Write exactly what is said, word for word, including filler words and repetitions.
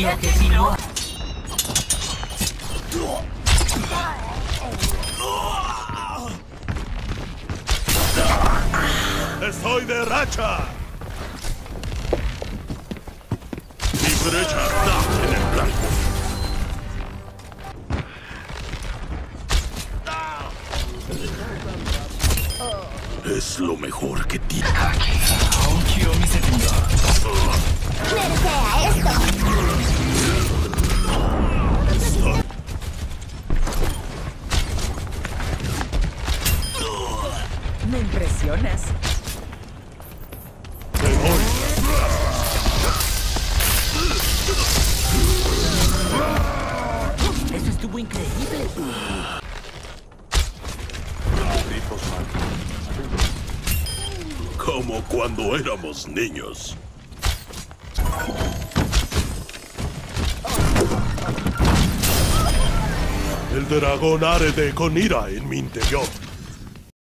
objetivo. ¡Estoy de racha! Mi derecha está en el blanco. Es lo mejor que tiene. ¡Nerfea esto! Me impresionas. Te doy. Eso estuvo increíble. Como cuando éramos niños. El dragón arde con ira en mi interior.